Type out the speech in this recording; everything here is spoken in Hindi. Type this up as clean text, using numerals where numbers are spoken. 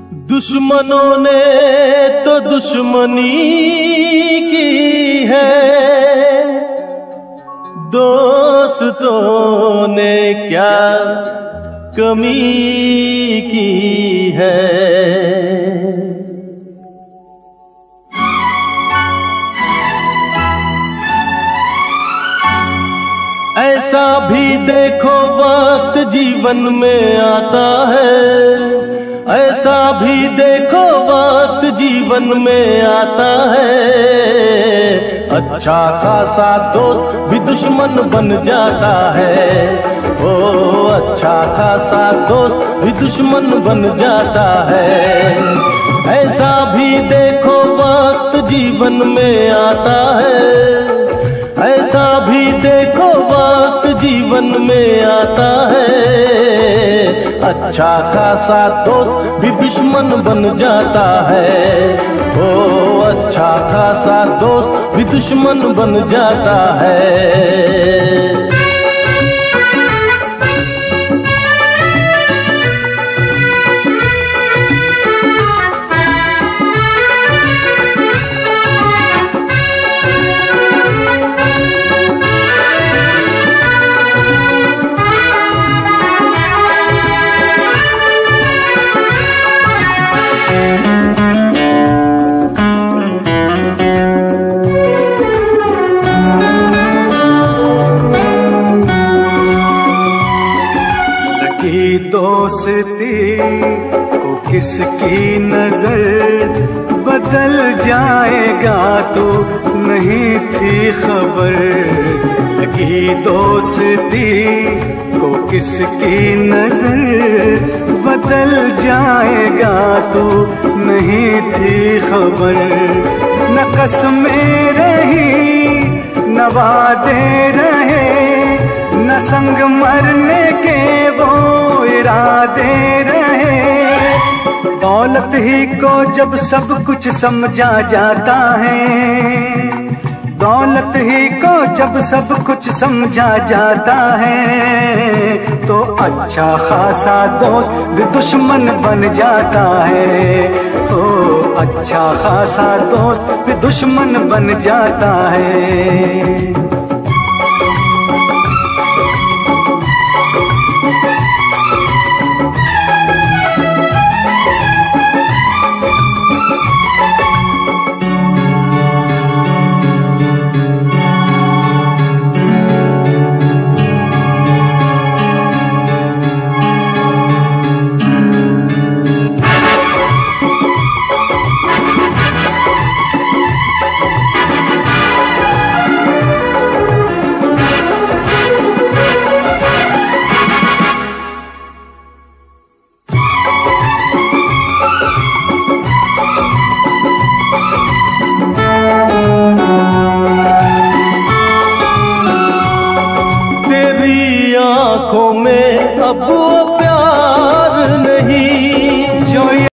दुश्मनों ने तो दुश्मनी की है, दोस्तों ने क्या कमी की है। ऐसा भी देखो वक्त जीवन में आता है, ऐसा भी देखो वक्त जीवन में आता है। अच्छा खासा दोस्त भी दुश्मन बन जाता है, ओ अच्छा खासा दोस्त भी दुश्मन बन जाता है। ऐसा भी देखो वक्त जीवन में आता है, ऐसा भी देखो वक्त जीवन में आता है। अच्छा खासा दोस्त भी दुश्मन बन जाता है, ओ अच्छा खासा दोस्त भी दुश्मन बन जाता है। दोस्ती को किसकी नजर बदल जाएगा तो नहीं थी खबर। लगी दोस्ती को किसकी नजर बदल जाएगा तो नहीं थी खबर। न कसमें रही न वादे रहे, न संग मरने के वो इरादे रहे। दौलत ही को जब सब कुछ समझा जाता है, दौलत ही को जब सब कुछ समझा जाता है, तो अच्छा खासा दोस्त भी दुश्मन बन जाता है। ओ अच्छा खासा दोस्त भी दुश्मन बन जाता है।